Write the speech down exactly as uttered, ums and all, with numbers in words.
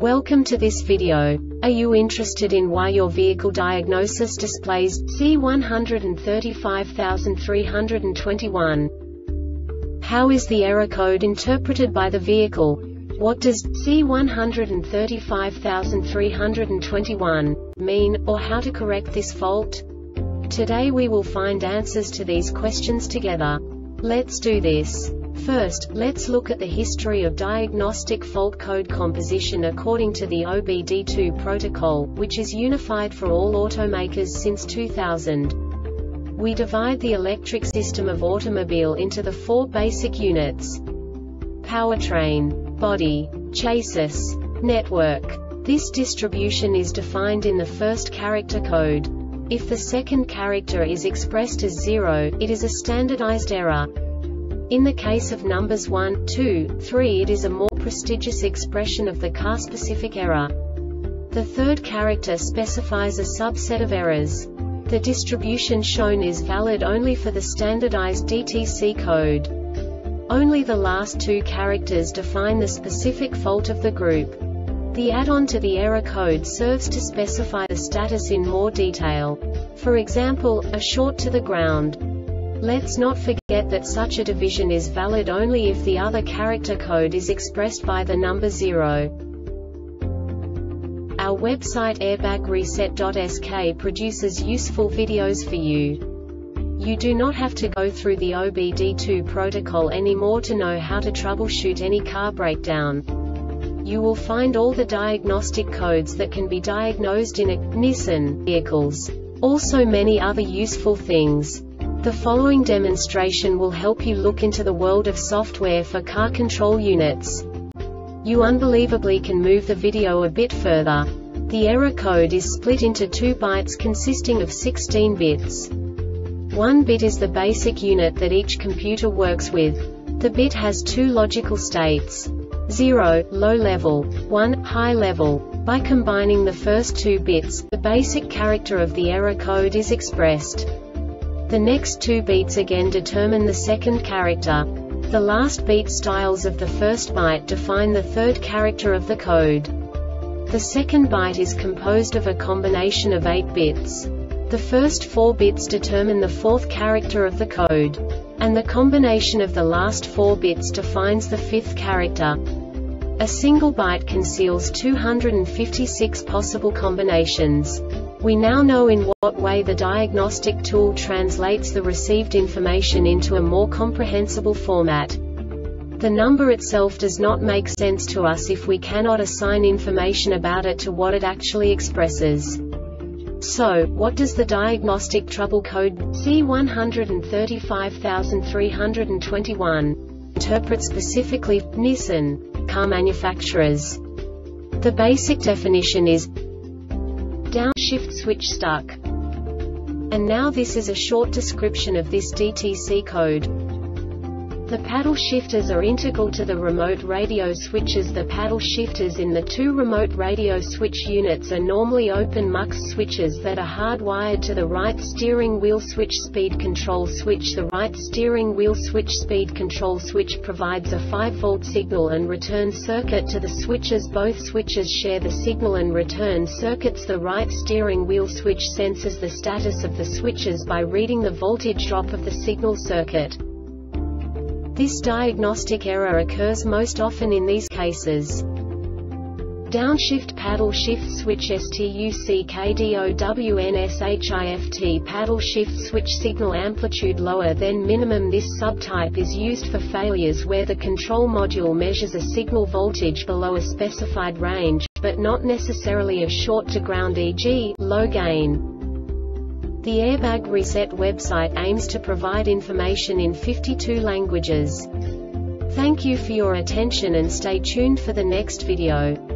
Welcome to this video. Are you interested in why your vehicle diagnosis displays C one three five three two one? How is the error code interpreted by the vehicle? What does C one three five three two one mean, or how to correct this fault? Today we will find answers to these questions together. Let's do this. First, let's look at the history of diagnostic fault code composition according to the O B D two protocol, which is unified for all automakers since two thousand. We divide the electric system of automobile into the four basic units: powertrain, body, chassis, network. This distribution is defined in the first character code. If the second character is expressed as zero, it is a standardized error. In the case of numbers one, two, three, it is a more prestigious expression of the car-specific error. The third character specifies a subset of errors. The distribution shown is valid only for the standardized D T C code. Only the last two characters define the specific fault of the group. The add-on to the error code serves to specify the status in more detail. For example, a short to the ground. Let's not forget that such a division is valid only if the other character code is expressed by the number zero. Our website airbag reset dot S K produces useful videos for you. You do not have to go through the O B D two protocol anymore to know how to troubleshoot any car breakdown. You will find all the diagnostic codes that can be diagnosed in a Nissan vehicles. Also many other useful things. The following demonstration will help you look into the world of software for car control units. You unbelievably can move the video a bit further. The error code is split into two bytes consisting of sixteen bits. One bit is the basic unit that each computer works with. The bit has two logical states: zero, low level, one, high level. By combining the first two bits, the basic character of the error code is expressed. The next two beats again determine the second character. The last beat styles of the first byte define the third character of the code. The second byte is composed of a combination of eight bits. The first four bits determine the fourth character of the code. And the combination of the last four bits defines the fifth character. A single byte conceals two hundred fifty-six possible combinations. We now know in what way the diagnostic tool translates the received information into a more comprehensible format. The number itself does not make sense to us if we cannot assign information about it to what it actually expresses. So, what does the diagnostic trouble code C one three five three two one interpret specifically for Nissan car manufacturers? The basic definition is downshift switch stuck. And now this is a short description of this D T C code. The paddle shifters are integral to the remote radio switches. The paddle shifters in the two remote radio switch units are normally open mux switches that are hardwired to the right steering wheel switch speed control switch. The right steering wheel switch speed control switch provides a five volt signal and return circuit to the switches. Both switches share the signal and return circuits. The right steering wheel switch senses the status of the switches by reading the voltage drop of the signal circuit. This diagnostic error occurs most often in these cases: downshift paddle shift switch stuck downshift paddle shift switch signal amplitude lower than minimum. This subtype is used for failures where the control module measures a signal voltage below a specified range, but not necessarily a short to ground, for example, low gain. The Airbag Reset website aims to provide information in fifty-two languages. Thank you for your attention and stay tuned for the next video.